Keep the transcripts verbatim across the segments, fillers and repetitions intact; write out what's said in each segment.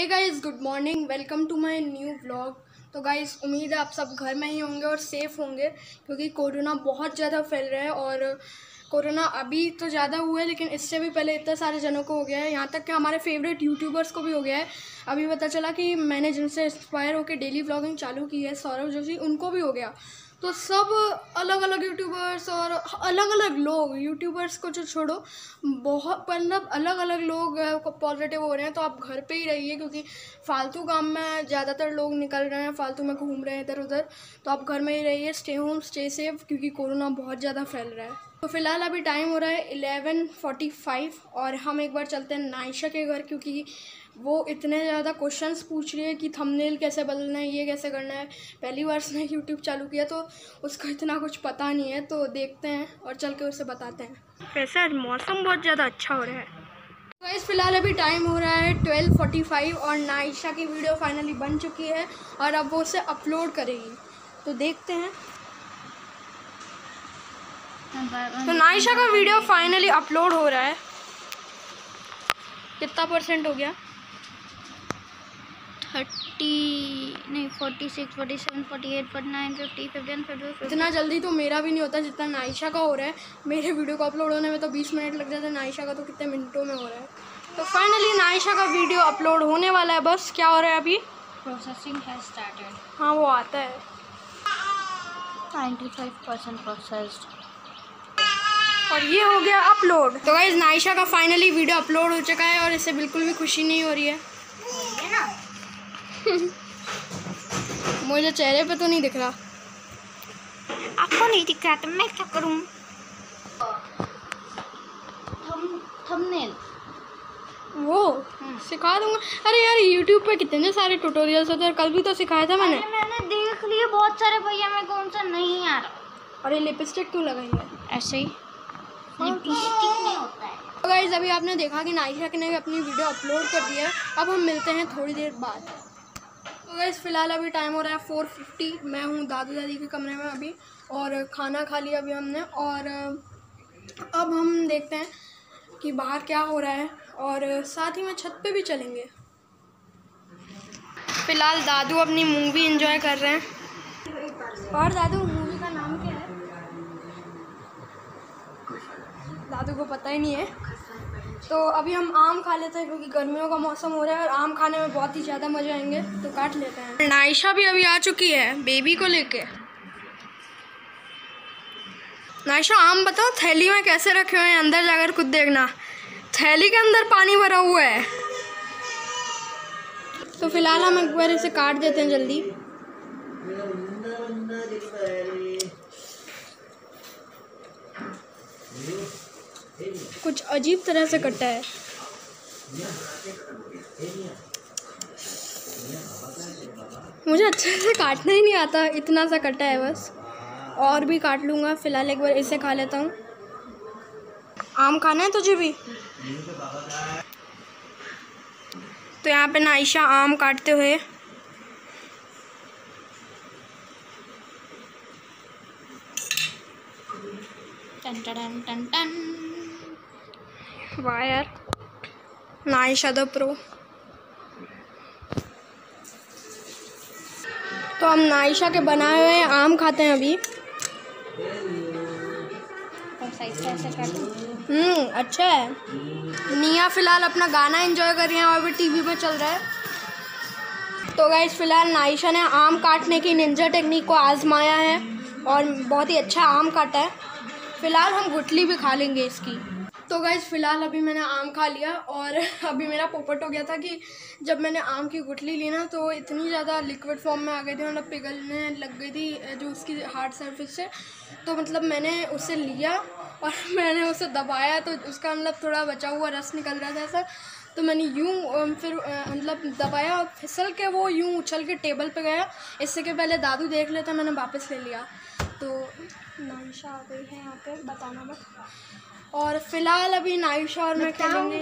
Hey guys, good morning, welcome to my new vlog. तो guys, उम्मीद है आप सब घर में ही होंगे और सेफ़ होंगे, क्योंकि कोरोना बहुत ज़्यादा फैल रहा है। और कोरोना अभी तो ज़्यादा हुआ है, लेकिन इससे भी पहले इतने सारे जनों को हो गया है, यहाँ तक कि हमारे फेवरेट यूट्यूबर्स को भी हो गया है। अभी पता चला कि मैंने जिनसे इंस्पायर होकर डेली व्लॉगिंग चालू की है, सौरभ जोशी, उनको भी हो गया। तो सब अलग अलग यूट्यूबर्स और अलग अलग लोग, यूट्यूबर्स को जो छोड़ो, बहुत मतलब अलग अलग लोग पॉजिटिव हो रहे हैं। तो आप घर पे ही रहिए, क्योंकि फालतू काम में ज़्यादातर लोग निकल रहे हैं, फालतू में घूम रहे हैं इधर उधर। तो आप घर में ही रहिए, स्टे होम, स्टे सेफ, क्योंकि कोरोना बहुत ज़्यादा फैल रहा है। तो फिलहाल अभी टाइम हो रहा है इलेवन फोर्टी फाइव और हम एक बार चलते हैं नाइशा के घर, क्योंकि वो इतने ज़्यादा क्वेश्चंस पूछ रही है कि थंबनेल कैसे बदलना है, ये कैसे करना है। पहली बार उसने यूट्यूब चालू किया तो उसको इतना कुछ पता नहीं है। तो देखते हैं और चल के उसे बताते हैं। वैसे आज मौसम बहुत ज़्यादा अच्छा हो रहा है। तो इस फिलहाल अभी टाइम हो रहा है ट्वेल्व फोर्टी फाइव और नाइशा की वीडियो फाइनली बन चुकी है और अब वो उसे अपलोड करेगी। तो देखते हैं। तो नाइशा का वीडियो फाइनली अपलोड हो रहा है। कितना परसेंट हो गया? थर्टी नहीं forty six forty seven forty eight forty nine fifty fifty one fifty. इतना जल्दी तो मेरा भी नहीं होता जितना नाइशा का हो रहा है। मेरे वीडियो को अपलोड होने में तो बीस मिनट लग जाते हैं, नाइशा का तो कितने मिनटों में हो रहा है। तो फाइनली नाइशा का वीडियो अपलोड होने वाला है। बस क्या हो रहा है अभी? Processing has started. हाँ, वो आता है। नाइन्टी फाइव परसेंट प्रोसेस्ड और ये हो गया अपलोड। तो गाइस, नाइशा का फाइनली वीडियो अपलोड हो चुका है और इससे बिल्कुल भी खुशी नहीं हो रही है ना। मुझे चेहरे पे तो नहीं दिख रहा। आपको नहीं दिख रहा तो मैं क्या करूं? थम थंबनेल वो सिखा दूंगा। अरे यार, यूट्यूब पे कितने सारे ट्यूटोरियल्स होते हैं, कल भी तो सिखाया था मैंने। अरे मैंने देख लिए बहुत सारे, भैया मैं कौन सा नहीं आ रहा। अरे लिपस्टिक क्यों लगाई है? ऐसे ही लिपस्टिक नहीं होता है। तो गाइस, अभी आपने देखा कि नाइशा ने अपनी वीडियो अपलोड कर दिया है। अब हम मिलते हैं थोड़ी देर बाद। तो गाइस, फिलहाल अभी टाइम हो रहा है फोर फिफ्टी। मैं हूँ दादू दादी के कमरे में अभी और खाना खा लिया अभी हमने। और अब हम देखते हैं कि बाहर क्या हो रहा है और साथ ही में छत पे भी चलेंगे। फिलहाल दादू अपनी मूवी एंजॉय कर रहे हैं। और दादू, मूवी का नाम क्या है? दादू को पता ही नहीं है। तो अभी हम आम खा लेते हैं, क्योंकि गर्मियों का मौसम हो रहा है और आम खाने में बहुत ही ज़्यादा मज़े आएंगे। तो काट लेते हैं। नाइशा भी अभी आ चुकी है बेबी को लेके। नाइशा, आम बताओ थैली में कैसे रखे हुए हैं? अंदर जाकर खुद देखना, थैली के अंदर पानी भरा हुआ है। तो फिलहाल हम एक बार इसे काट देते हैं जल्दी। कुछ अजीब तरह से कटा है। मुझे अच्छे से काटना ही नहीं आता, इतना सा कटा है बस। और भी काट लूँगा। फिलहाल एक बार इसे खा लेता हूँ। आम खाना है तुझे भी? तो यहाँ पे नाइशा आम काटते हुए। टन टन टन टन। वाह यार, नाइशा द प्रो। तो हम नाइशा के बनाए हुए आम खाते हैं अभी। हम्म अच्छा है। निया फिलहाल अपना गाना एंजॉय कर रही है और भी टीवी पे चल रहा है। तो गाइस, फिलहाल नाइशा ने आम काटने की निंजा टेक्निक को आजमाया है और बहुत ही अच्छा आम काटा है। फिलहाल हम गुठली भी खा लेंगे इसकी। तो गाइस, फिलहाल अभी मैंने आम खा लिया और अभी मेरा पोपट हो गया था कि जब मैंने आम की गुठली ली ना, तो इतनी ज़्यादा लिक्विड फॉर्म में आ गई थी, मतलब पिघलने लग गई थी जो उसकी हार्ड सरफेस से। तो मतलब मैंने उसे लिया और मैंने उसे दबाया, तो उसका मतलब थोड़ा बचा हुआ रस निकल रहा था ऐसा। तो मैंने यूँ फिर मतलब दबाया और फिसल के वो यूँ उछल के टेबल पे गया। इससे के पहले दादू देख लेता, मैंने वापस ले लिया। तो नाइशा आ गई है यहाँ पे, बताना बस। और फिलहाल अभी नाइशा और मैं खेलेंगे।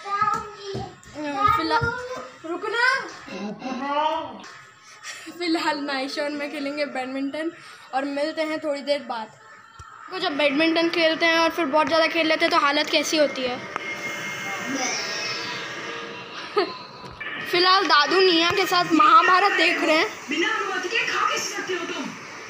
फिलहाल रुकना फिलहाल नाइशा और मैं खेलेंगे बैडमिंटन और मिलते हैं थोड़ी देर बाद। तो जब बैडमिंटन खेलते हैं और फिर बहुत ज़्यादा खेल लेते हैं तो हालत कैसी होती है। फिलहाल दादू निया के साथ महाभारत देख रहे हैं। बिना अनुमति के खा कैसे सकते हो तुम?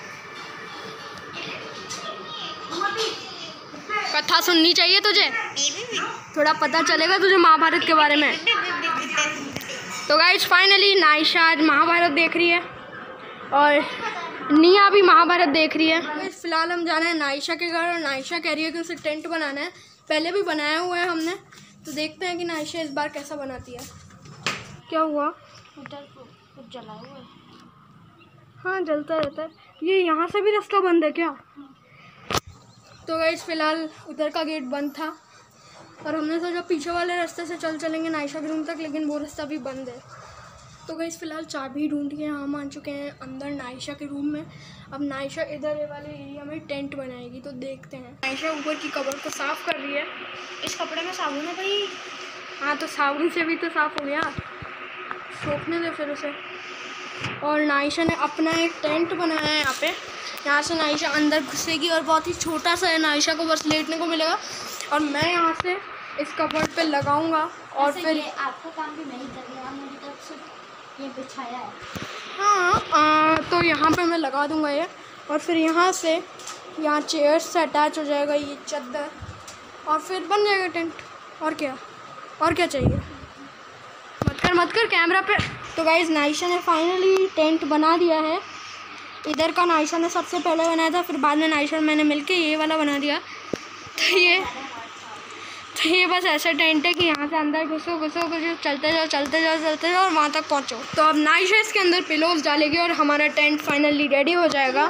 कथा सुननी चाहिए तुझे, थोड़ा पता चलेगा तुझे महाभारत के बारे में। तो गाइस फाइनली नाइशा आज महाभारत देख रही है और निया भी महाभारत देख रही है। फिलहाल हम जा रहे हैं नाइशा के घर और नाइशा कह रही है कि उसे टेंट बनाना है। पहले भी बनाया हुआ है हमने, तो देखते हैं कि नाइशा इस बार कैसा बनाती है। क्या हुआ? उधर कुछ जला हुआ है। हाँ जलता रहता है। ये यहाँ से भी रास्ता बंद है क्या? तो गाइस फिलहाल उधर का गेट बंद था और हमने सोचा पीछे वाले रास्ते से चल चलेंगे नाइशा के रूम तक, लेकिन वो रास्ता भी बंद है। तो गाइस फिलहाल चाबी ढूंढ के हम आ चुके हैं अंदर नाइशा के रूम में। अब नाइशा इधर वाले एरिया में टेंट बनाएगी, तो देखते हैं। नाइशा ऊपर की कवर को साफ़ कर रही है। इस कपड़े में साबुन है भाई। हाँ तो साबुन से भी तो साफ़ हो गया, सोखने दे फिर उसे। और नाइशा ने अपना एक टेंट बनाया है यहाँ पे। यहाँ से नाइशा अंदर घुसेगी और बहुत ही छोटा सा है, नाइशा को बस लेटने को मिलेगा और मैं यहाँ से इस कपड़ पे लगाऊंगा और फिर ये आपका काम भी नहीं करेगा, मेरी तरफ से ये बिछाया है। हाँ आ, तो यहाँ पे मैं लगा दूंगा ये, और फिर यहाँ से यहाँ चेयर्स से अटैच हो जाएगा ये चादर और फिर बन जाएगा टेंट। और क्या और क्या चाहिए? मत कर मत कर कैमरा पे। तो गाइस नाइशा ने फाइनली टेंट बना दिया है। इधर का नाइशा ने सबसे पहले बनाया था, फिर बाद में नाइशा और मैंने मिलके ये वाला बना दिया। तो ये तो ये बस ऐसा टेंट है कि यहाँ से अंदर घुसो घुसो घुसो चलते जाओ चलते जाओ चलते जाओ और वहाँ तक पहुँचो। तो अब नाइशा इसके अंदर पिलोज डालेगी और हमारा टेंट फाइनली रेडी हो जाएगा।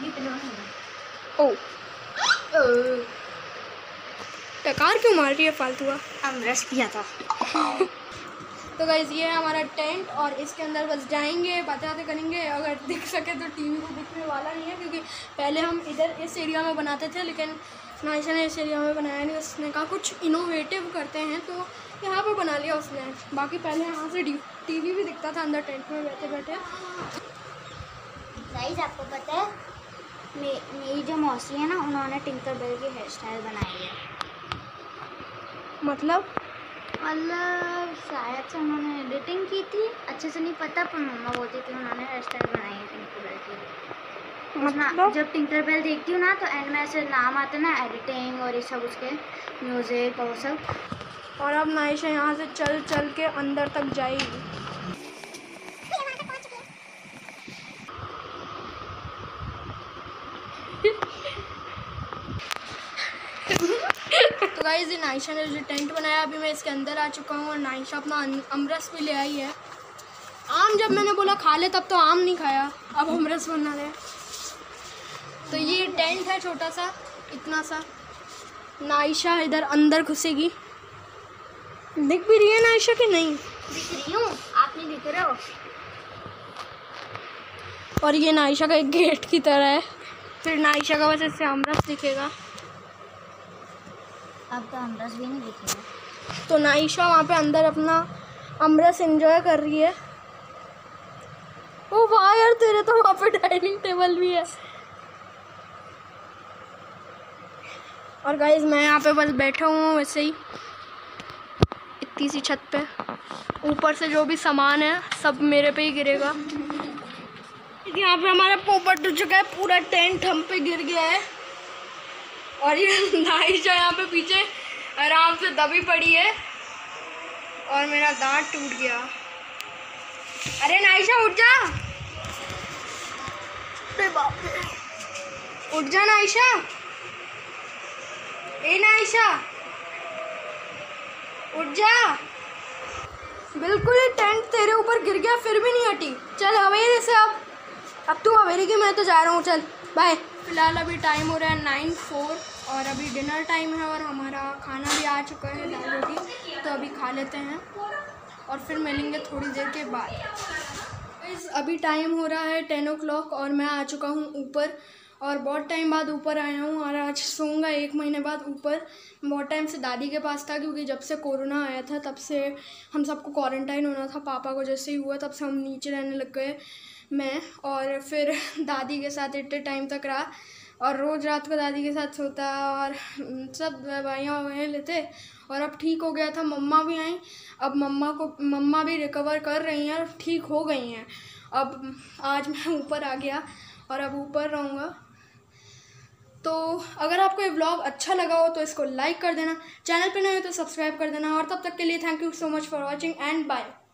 ओ टकार क्यों मार रही है फालतू? अमरस किया था। तो गाइज ये है हमारा टेंट और इसके अंदर बस जाएंगे, बातें बातें करेंगे। अगर दिख सके तो टीवी को दिखने वाला नहीं है, क्योंकि पहले हम इधर इस एरिया में बनाते थे, लेकिन नाइशा ने इस एरिया में बनाया नहीं। उसने कहा कुछ इनोवेटिव करते हैं, तो यहाँ पर बना लिया उसने। बाकी पहले यहाँ से टीवी भी दिखता था अंदर टेंट में बैठे बैठे। गाइस आपको पता है मे, मेरी जो मौसी है ना, उन्होंने टिंकरबेल की हेयर स्टाइल बनाई है। मतलब मतलब शायद से उन्होंने एडिटिंग की थी, अच्छे से नहीं पता, पर मम्मा बोलती थी उन्होंने हेयर स्टाइल बनाई है टिंकरबेल की। मतलब जब टिंकरबेल देखती हूँ ना तो एंड में ऐसे नाम आते ना, एडिटिंग और ये सब, उसके म्यूज़िक और सब। और अब नाइशा यहाँ से चल चल के अंदर तक जाएगी। तो गाइस ये नाइशा ने जो टेंट बनाया, अभी मैं इसके अंदर आ चुका हूँ और नाइशा अपना अमरस भी ले आई है। आम जब मैंने बोला खा ले तब तो आम नहीं खाया, अब अमरस बना रहे। तो ये टेंट है छोटा सा, इतना सा। नाइशा इधर अंदर घुसेगी। दिख भी रही है नाइशा की नहीं? दिख रही हूँ, आप नहीं दिख रहे हो। और ये नाइशा का एक गेट की तरह है, फिर नाइशा का बस इससे अमरस दिखेगा। अब तो अमरस भी नहीं दिखेगा। तो नाइशा वहाँ पे अंदर अपना अमरस एंजॉय कर रही है। ओ वाह यार, तेरे तो वहाँ पे डाइनिंग टेबल भी है। और गाइस मैं यहाँ पे बस बैठा हूँ वैसे ही इतनी सी छत पे। ऊपर से जो भी सामान है सब मेरे पे ही गिरेगा। यहाँ पे हमारा पोपट टूट चुका है, पूरा टेंट हम पे गिर गया है। और ये नाइशा यहाँ पे पीछे आराम से दबी पड़ी है और मेरा दांत टूट गया। अरे नाइशा उठ जा, अरे बाप रे, उठ जा नाइशा। ए नाइशा उठ जा। बिल्कुल ही टेंट तेरे ऊपर गिर गया फिर भी नहीं हटी। चल हवेली से, अब अब तू हवेली की, मैं तो जा रहा हूँ, चल बाय। फिलहाल अभी टाइम हो रहा है नाइन फोर और अभी डिनर टाइम है और हमारा खाना भी आ चुका है, दाल रोटी। तो अभी खा लेते हैं और फिर मिलेंगे थोड़ी देर के बाद। अभी टाइम हो रहा है टेन ओ क्लॉक और मैं आ चुका हूँ ऊपर और बहुत टाइम बाद ऊपर आया हूँ और आज सोऊंगा एक महीने बाद ऊपर। बहुत टाइम से दादी के पास था, क्योंकि जब से कोरोना आया था तब से हम सबको क्वारंटाइन होना था। पापा को जैसे ही हुआ तब से हम नीचे रहने लग गए, मैं और फिर दादी के साथ इतने टाइम तक रहा और रोज़ रात को दादी के साथ सोता और सब दवाइयाँ ववाइयाँ लेते और अब ठीक हो गया था। मम्मा भी आई, अब मम्मा को मम्मा भी रिकवर कर रही हैं और ठीक हो गई हैं। अब आज मैं ऊपर आ गया और अब ऊपर रहूँगा। तो अगर आपको ये व्लॉग अच्छा लगा हो तो इसको लाइक कर देना, चैनल पे नए हो तो सब्सक्राइब कर देना, और तब तक के लिए thank you so much for watching and bye.